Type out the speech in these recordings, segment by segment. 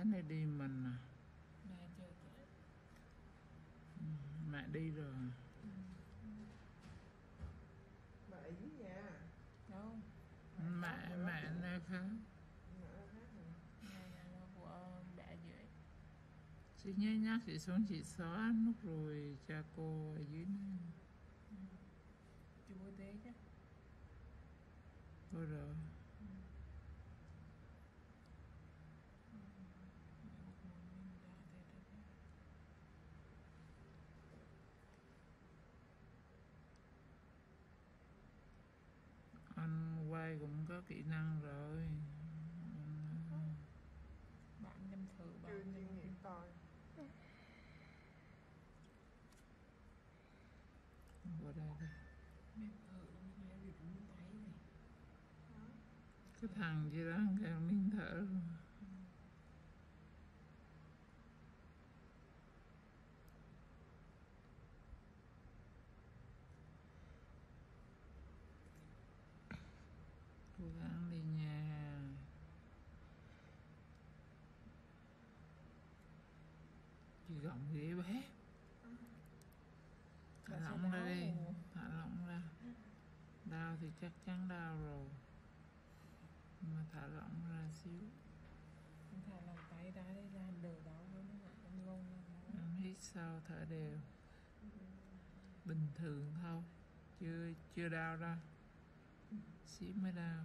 này đi mình à? Mẹ chờ chị. Mẹ đi rồi. Mẹ ở dưới nhà. Đâu? Mẹ nơi khác. Mẹ ở khác rồi. Nhà là của mẹ dưới. Chị nhớ nhắc chị xuống chị xóa nút rồi cha cô ở dưới này. Chú bố tế chứ. Thôi rồi. Anh quay cũng có kỹ năng rồi. Bạn nhâm thử Chưa bạn chuyên nghiệp coi. Qua đây đi. Mình thử mình nghe việc cũng thấy này. Cái thằng gì đó càng nín thở rồi. Cố gắng đi nha. Chị gọng ghế bé. Thả lỏng ra đi. Thả lỏng ra. Đau thì chắc chắn đau rồi. Nhưng mà thả lỏng ra xíu. Anh thả lòng tay ra đây ra đỡ đau hơn nữa. Anh ngon lắm. Em hít sâu thở đều. Bình thường thôi. Chưa đau đâu. Xíu mới đau.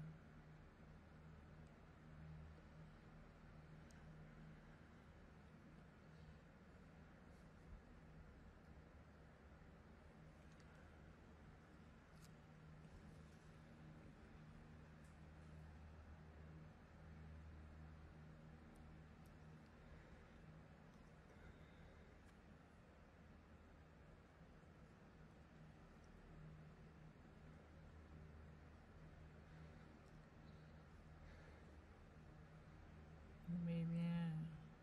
Mềm nha.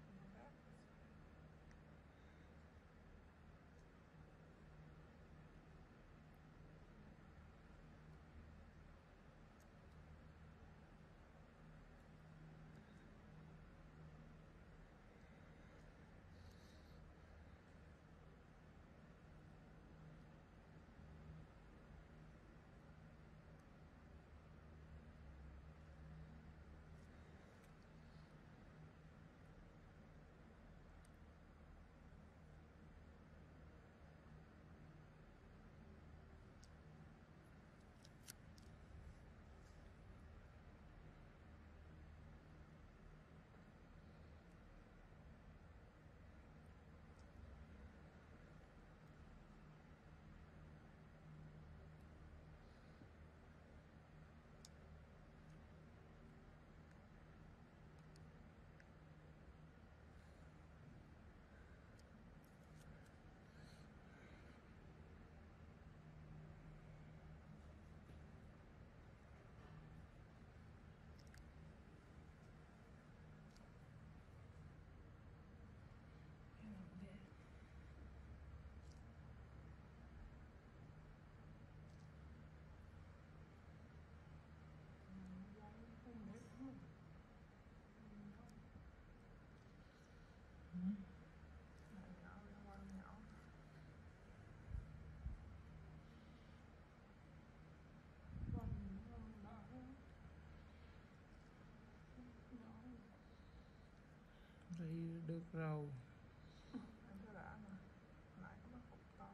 Đi được rồi. Anh có đã mà. Lại có mắt cục to.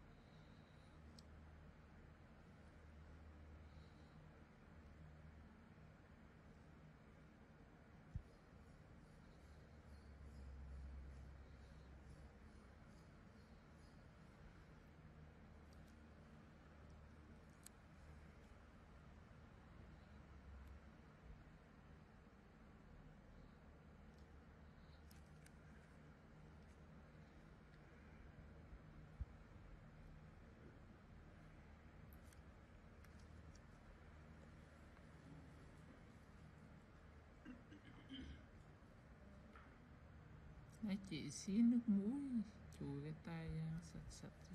Nói chị xí nước muối. Chùi cái tay sạch sạch.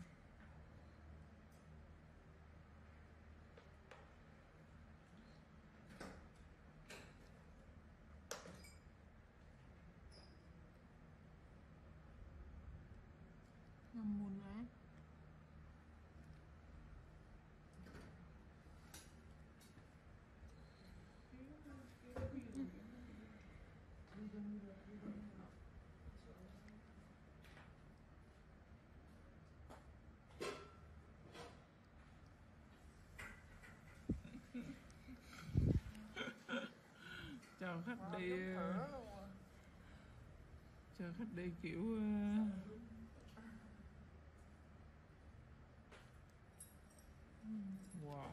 cho khách Ngon đi giống phở luôn à. cho khách đi kiểu wow.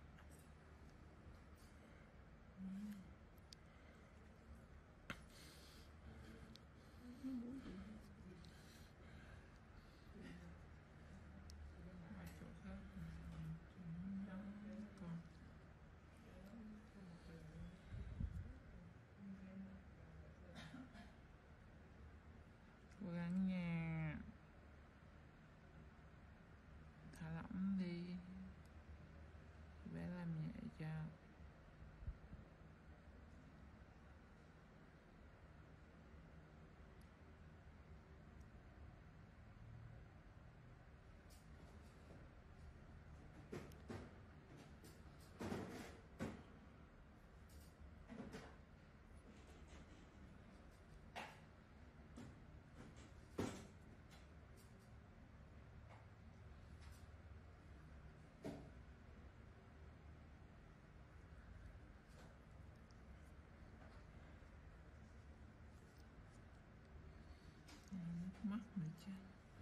Ngoài chỗ khác còn cố gắng nha, thả lỏng đi, bé làm nhẹ cho. Nước mắt nữa chứ.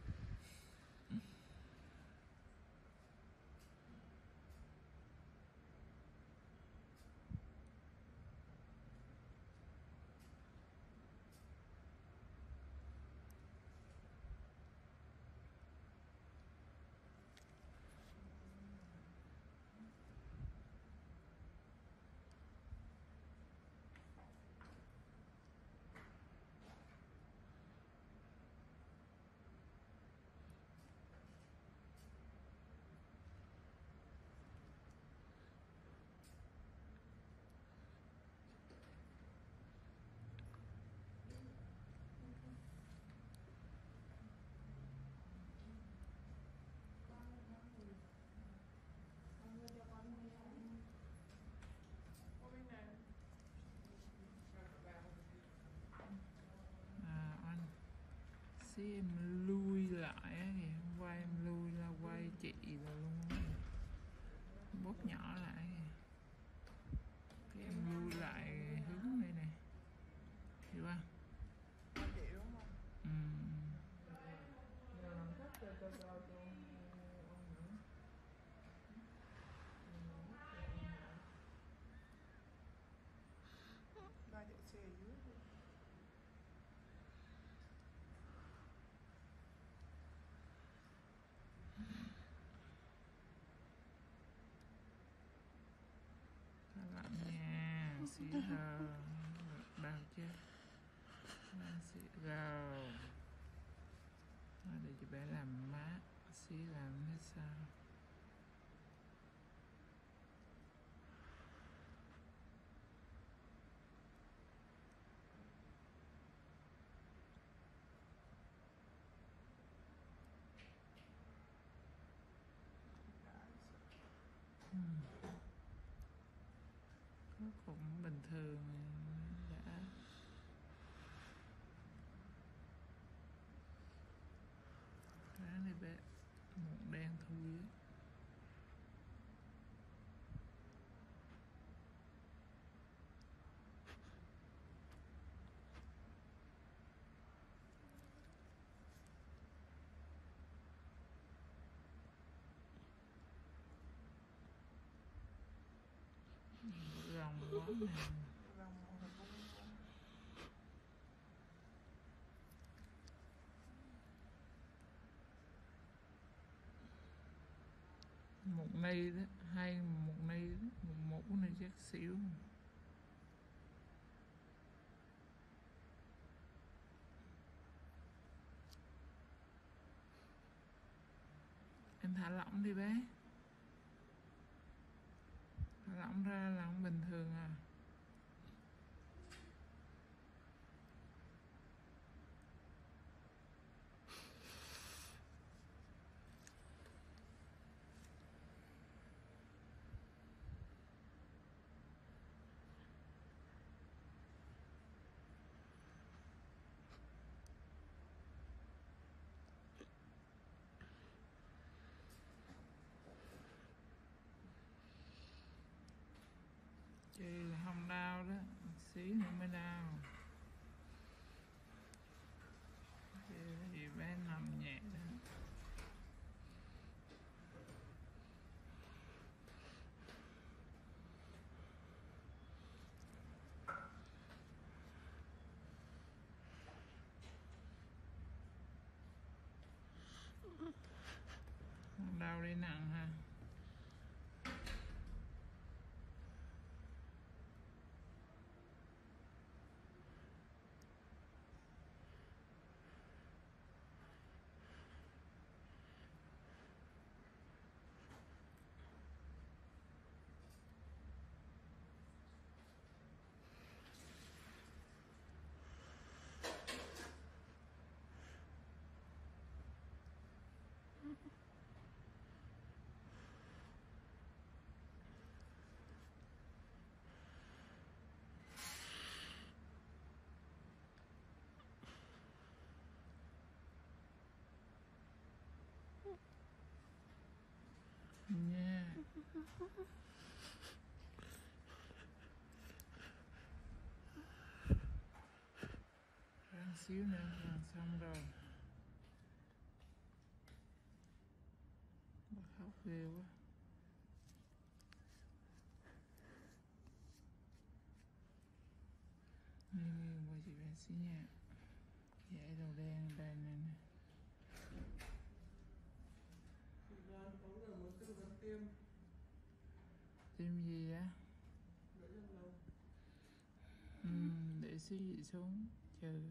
Anh xí em lui lại á kìa, không quay em lui là quay chị rồi luôn á. Bóp nhỏ lại kìa. Cái em lui lại hướng đây nè, hiểu không? Khó chịu đúng không? Giờ làm khách cho ông nữa. Ba chạy xe ở dưới luôn. Thả lỏng nha, xí rờ, đau chứ, xí rờ. Để cho bé làm mát, xí làm hết sao. Nó cũng bình thường đã. Cái này bé mụn đen thui á. Rồng quá nè. Rồng một là bung luôn. Một ni đó, hai một ni đó, một cái này chắc xỉu. Em thả lỏng đi bé. Thả lỏng ra là không bình thường à. Chị là không đau đó, xí xíu nữa mới đau. Thì bé nằm nhẹ đó. Đau đi nặng ha. Nha. Ráng xíu nữa là xong rồi. Bà khóc ghê quá. Nghiêng qua chị bé xíu nha. Dãy đầu đen đây nè. Tiêm gì á? Để xíu chị xuống chờ.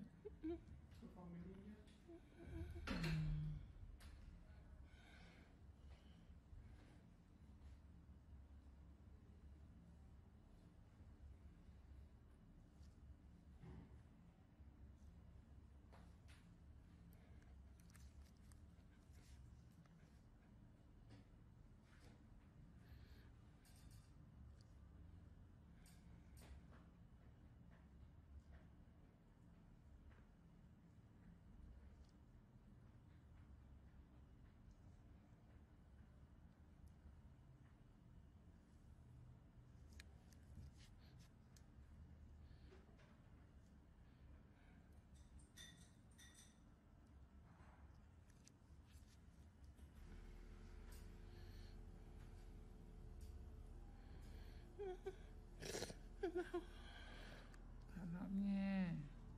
Thả lỏng nha.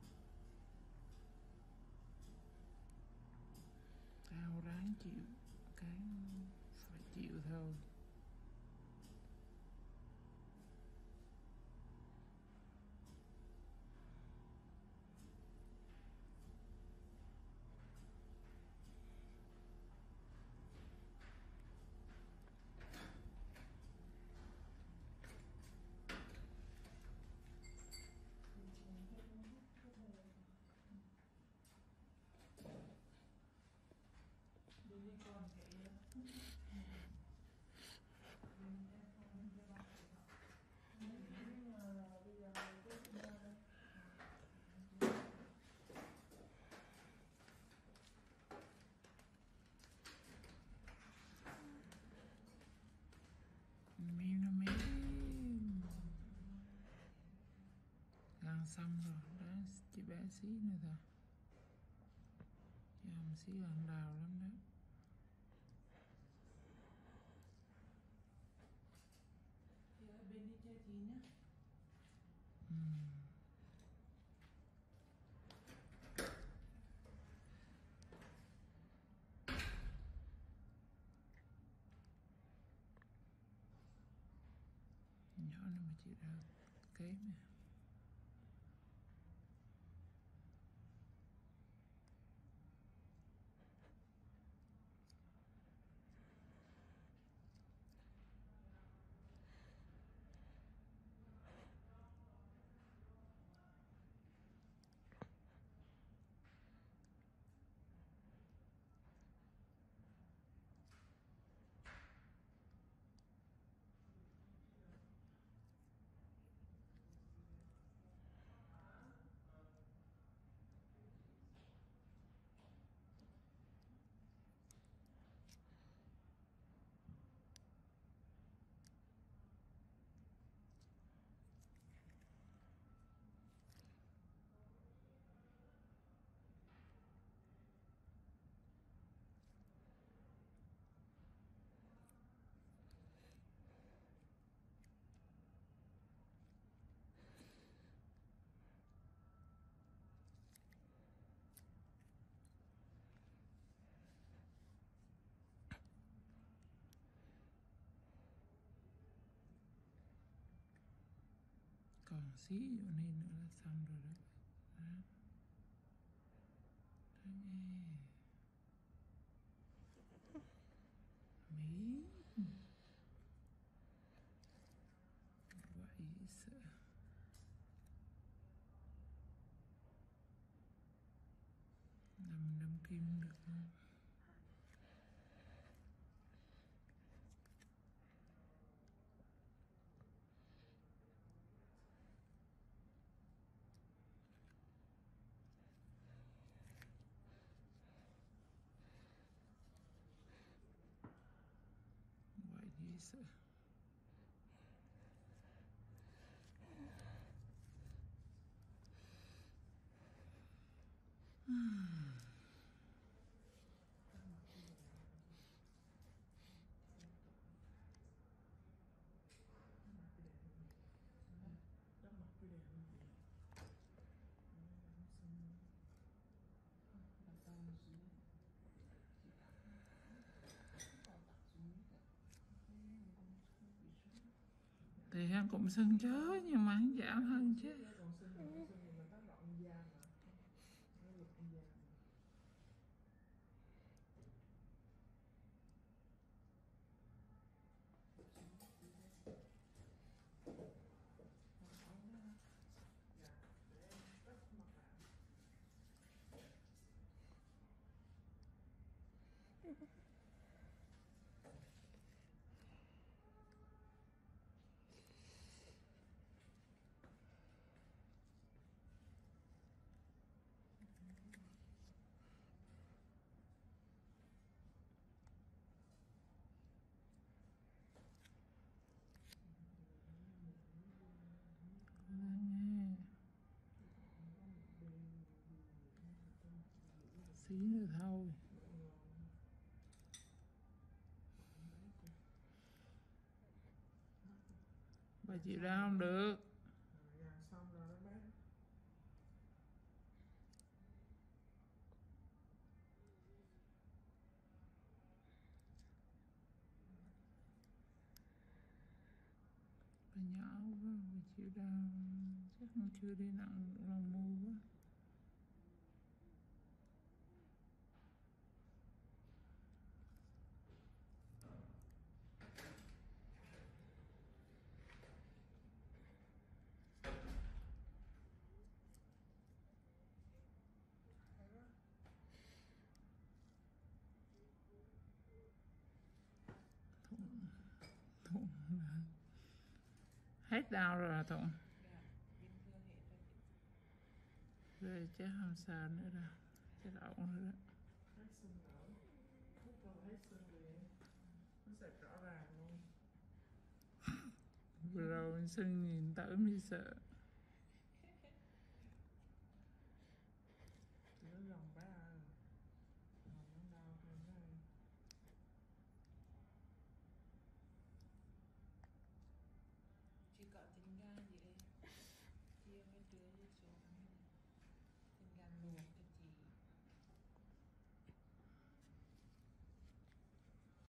Tao ráng chịu. Cái phải chịu thôi. Gần xong rồi đó, chỉ bé xí nữa thôi. Chứ không xí lần đau lắm đó. Bên đi chơi chị nhé. Nhỏ nữa mà chịu đau kém nè. còn xí vô này nữa là xong rồi đó. Đó. Đó nghe. Mỹ. Vậy sợ. Năm kim được không? Vậy dễ sợ. Đắp mặt cái đèn lên chị. Đặt tay xuống. Thì hắn cũng sưng chớ nhưng mà hắn giảm hơn chứ. Còn sưng thì mình tác động da mà. Nó lục da mà. Xí nữa thôi. Bà chịu ra không được. Dạ xong rồi đó bác. Bà nhỏ quá, bà chịu ra chắc không chưa đi nặng lòng mua quá. Thuận là hết đau rồi hả Thuận? Dạ, bình thường hết rồi chị. Rồi chứ không sao nữa đâu. Chắc ổn rồi đó. Hết sưng đỡ. Hút vào hết sưng liền. Nó sẽ rõ ràng luôn. Vừa rồi mình sưng nhìn tới mới sợ. Chỉ có lòng bá à. Lòng nó đau hơn đây. Chỉ có tình gan gì đây. Chia với trưa với xuống. Tình gan luộc.